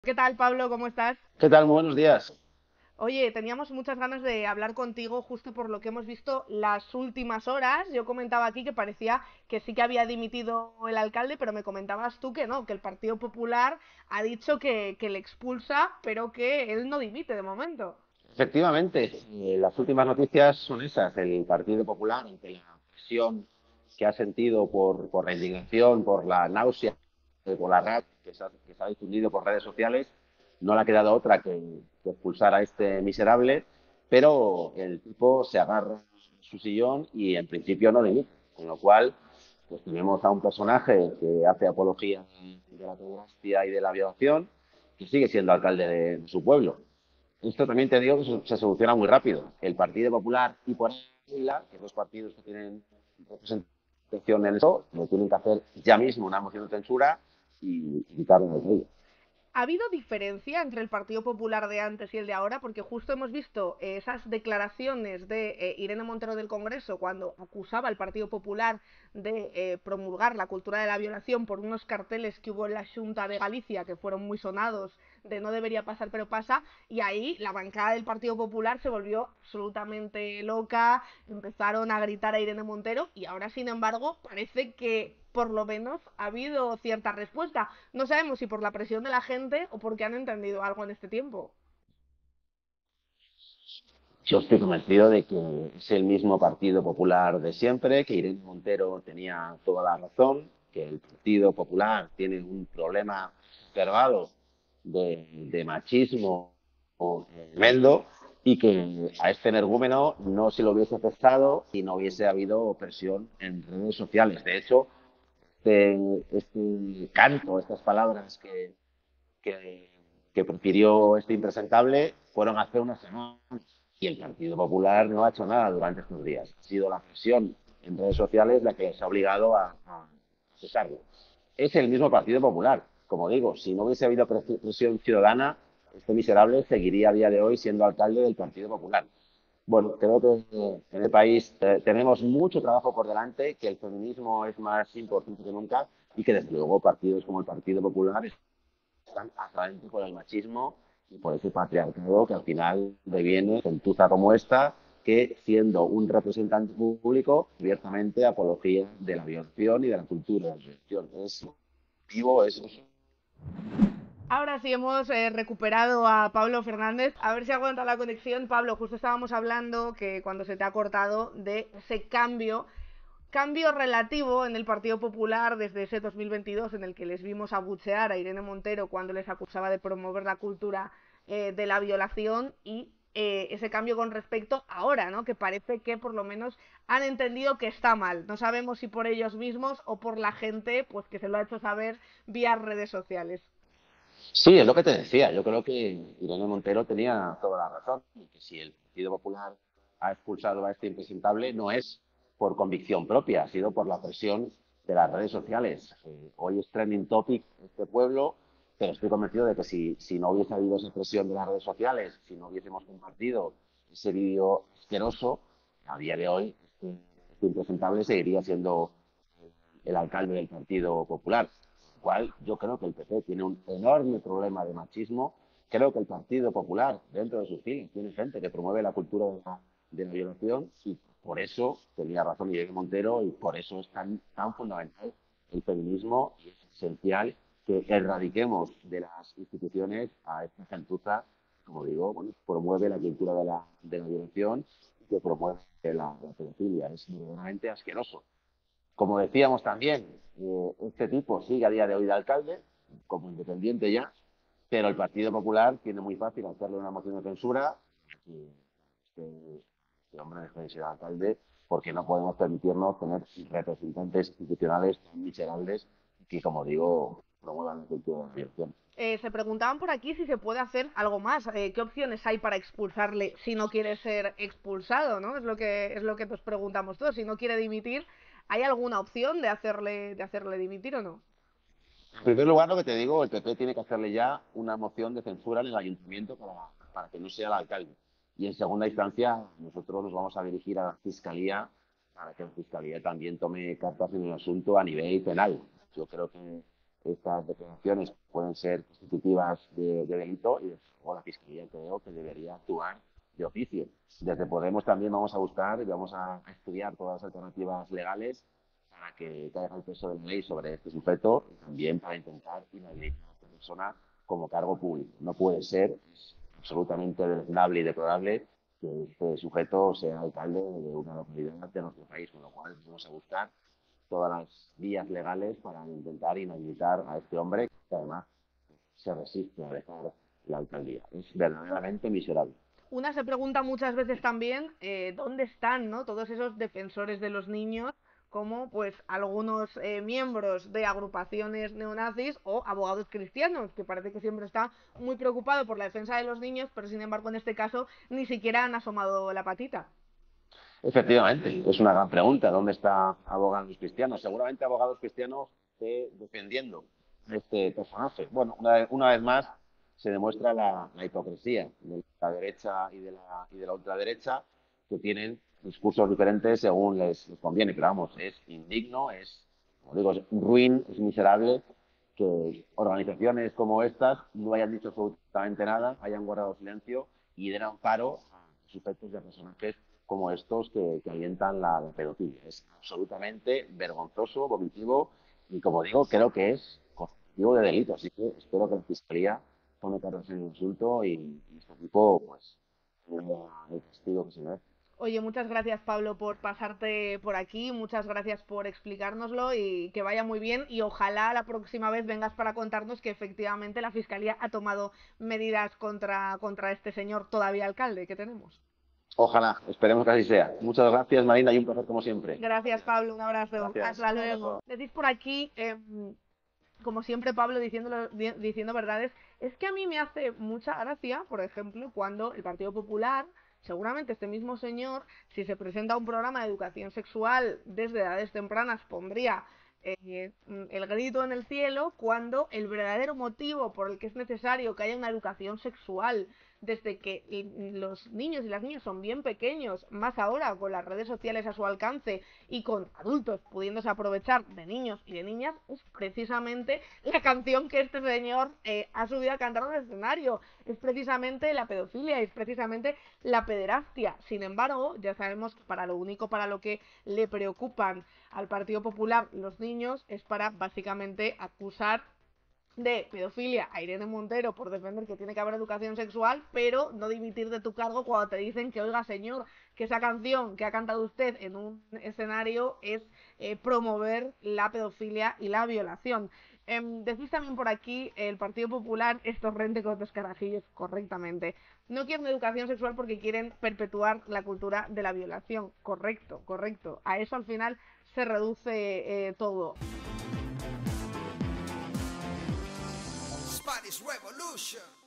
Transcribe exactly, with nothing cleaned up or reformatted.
¿Qué tal, Pablo? ¿Cómo estás? ¿Qué tal? Muy buenos días. Oye, teníamos muchas ganas de hablar contigo justo por lo que hemos visto las últimas horas. Yo comentaba aquí que parecía que sí que había dimitido el alcalde, pero me comentabas tú que no, que el Partido Popular ha dicho que, que le expulsa, pero que él no dimite de momento. Efectivamente, eh, las últimas noticias son esas. El Partido Popular, ante la presión que ha sentido por, por la indignación, por la náusea, eh, por la rabia que se ha, que se ha difundido por redes sociales, no le ha quedado otra que, que expulsar a este miserable, pero el tipo se agarra a su sillón y en principio no dimite. Con lo cual, pues tenemos a un personaje que hace apología de la pederastia y de la violación, que sigue siendo alcalde de, de su pueblo. Esto también te digo que se, se soluciona muy rápido. El Partido Popular y por ahí, la, que dos partidos que tienen representación en eso, lo tienen que hacer ya mismo una moción de censura y, y quitarlo del medio. ¿Ha habido diferencia entre el Partido Popular de antes y el de ahora? Porque justo hemos visto eh, esas declaraciones de eh, Irene Montero del Congreso cuando acusaba al Partido Popular de eh, promulgar la cultura de la violación por unos carteles que hubo en la Junta de Galicia que fueron muy sonados de no debería pasar pero pasa, y ahí la bancada del Partido Popular se volvió absolutamente loca, empezaron a gritar a Irene Montero y ahora sin embargo parece que por lo menos ha habido cierta respuesta. No sabemos si por la presión de la gente o porque han entendido algo en este tiempo. Yo estoy convencido de que es el mismo Partido Popular de siempre, que Irene Montero tenía toda la razón, que el Partido Popular tiene un problema observado de, de machismo tremendo y que a este energúmeno no se lo hubiese cesado y no hubiese habido presión en redes sociales. De hecho, este, este canto, estas palabras que, que, que profirió este impresentable fueron hace unas semanas y el Partido Popular no ha hecho nada durante estos días. Ha sido la presión en redes sociales la que les ha obligado a, a cesarlo. Es el mismo Partido Popular. Como digo, si no hubiese habido presión ciudadana, este miserable seguiría a día de hoy siendo alcalde del Partido Popular. Bueno, creo que en el país eh, tenemos mucho trabajo por delante, que el feminismo es más importante que nunca y que desde luego partidos como el Partido Popular están atraentes por el machismo y por ese patriarcado que al final deviene gentuza como esta, que siendo un representante público, abiertamente apología de la violación y de la cultura de la violación. Es vivo eso. Ahora sí hemos eh, recuperado a Pablo Fernández. A ver si aguanta la conexión. Pablo, justo estábamos hablando que cuando se te ha cortado de ese cambio, cambio relativo en el Partido Popular desde ese dos mil veintidós en el que les vimos abuchear a Irene Montero cuando les acusaba de promover la cultura eh, de la violación y eh, ese cambio con respecto ahora, ¿no? Que parece que por lo menos han entendido que está mal. No sabemos si por ellos mismos o por la gente, pues que se lo ha hecho saber vía redes sociales. Sí, es lo que te decía. Yo creo que Irene Montero tenía toda la razón. Y que si el Partido Popular ha expulsado a este impresentable, no es por convicción propia, ha sido por la presión de las redes sociales. Eh, hoy es trending topic este pueblo, pero estoy convencido de que si, si no hubiese habido esa presión de las redes sociales, si no hubiésemos compartido ese vídeo asqueroso, a día de hoy este, este impresentable seguiría siendo el alcalde del Partido Popular. Cual yo creo que el P P tiene un enorme problema de machismo. Creo que el Partido Popular, dentro de sus filas, tiene gente que promueve la cultura de la, de la violación y por eso tenía razón Miguel Montero y por eso es tan, tan fundamental el feminismo y es esencial que erradiquemos de las instituciones a esta gentuza, como digo, bueno, promueve la cultura de la, de la violación y que promueve la, la pedofilia. Es verdaderamente asqueroso. Como decíamos también, eh, este tipo sigue a día de hoy de alcalde, como independiente ya, pero el Partido Popular tiene muy fácil hacerle una moción de censura y este, este hombre deje de ser alcalde porque no podemos permitirnos tener representantes institucionales tan miserables que, como digo, promuevan la cultura de la violación. Eh, se preguntaban por aquí si se puede hacer algo más. Eh, ¿Qué opciones hay para expulsarle si no quiere ser expulsado? ¿No? Es lo que es lo que nos preguntamos todos. Si no quiere dimitir, ¿hay alguna opción de hacerle de hacerle dimitir o no? En primer lugar, lo que te digo, el P P tiene que hacerle ya una moción de censura en el ayuntamiento para, para que no sea el alcalde. Y en segunda instancia, nosotros nos vamos a dirigir a la Fiscalía para que la Fiscalía también tome cartas en el asunto a nivel penal. Yo creo que estas declaraciones pueden ser constitutivas de, de delito y o la Fiscalía creo que debería actuar de oficio. Desde Podemos también vamos a buscar y vamos a estudiar todas las alternativas legales para que caiga el peso de la ley sobre este sujeto y también para intentar inhabilitar a esta persona como cargo público. No puede ser, es absolutamente deleznable y deplorable que este sujeto sea alcalde de una localidad de nuestro país, con lo cual vamos a buscar todas las vías legales para intentar inhabilitar a este hombre que además se resiste a dejar la alcaldía. Es verdaderamente miserable. Una se pregunta muchas veces también eh, dónde están, ¿no?, todos esos defensores de los niños, como pues algunos eh, miembros de agrupaciones neonazis o abogados cristianos, que parece que siempre está muy preocupado por la defensa de los niños, pero sin embargo en este caso ni siquiera han asomado la patita. Efectivamente, es una gran pregunta. ¿Dónde está abogados cristianos? Seguramente abogados cristianos esté defendiendo a este personaje. Bueno, una, una vez más se demuestra la, la hipocresía de la derecha y de la, y de la ultraderecha, que tienen discursos diferentes según les, les conviene. Pero vamos, es indigno, es, como digo, es ruin, es miserable que organizaciones como estas no hayan dicho absolutamente nada, hayan guardado silencio y den amparo a sujetos de personajes como estos que, que alientan la, la pedofilia. Es absolutamente vergonzoso, vomitivo y, como digo, creo que es constitutivo de delito. Así que espero que la Fiscalía tome cartas en el insulto y, y este tipo, pues, tenga el castigo que se merece. Oye, muchas gracias Pablo por pasarte por aquí, muchas gracias por explicárnoslo y que vaya muy bien y ojalá la próxima vez vengas para contarnos que efectivamente la Fiscalía ha tomado medidas contra, contra este señor todavía alcalde que tenemos. Ojalá, esperemos que así sea. Muchas gracias, Marina, y un placer como siempre. Gracias Pablo, un abrazo, Gracias. hasta Un luego. abrazo. Decís por aquí, eh, como siempre Pablo diciendo, diciendo verdades, es que a mí me hace mucha gracia, por ejemplo, cuando el Partido Popular, seguramente este mismo señor, si se presenta a un programa de educación sexual desde edades tempranas, pondría eh, el grito en el cielo, cuando el verdadero motivo por el que es necesario que haya una educación sexual desde que los niños y las niñas son bien pequeños, más ahora con las redes sociales a su alcance y con adultos pudiéndose aprovechar de niños y de niñas, es precisamente la canción que este señor eh, ha subido a cantar en el escenario, es precisamente la pedofilia, es precisamente la pederastia. Sin embargo, ya sabemos que para lo único para lo que le preocupan al Partido Popular los niños es para básicamente acusar de pedofilia a Irene Montero por defender que tiene que haber educación sexual, pero no dimitir de tu cargo cuando te dicen que, oiga señor, que esa canción que ha cantado usted en un escenario es eh, promover la pedofilia y la violación. Eh, decís también por aquí, el Partido Popular es torrente con los carajillos, correctamente. No quieren educación sexual porque quieren perpetuar la cultura de la violación. Correcto, correcto. A eso al final se reduce eh, todo. Spanish Revolution.